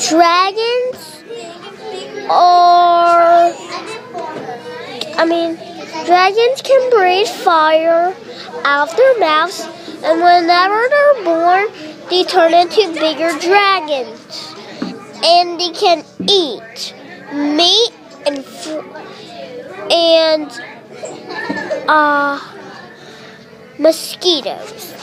dragons are, dragons can breathe fire out of their mouths, and whenever they're born, they turn into bigger dragons, and they can eat meat and mosquitoes.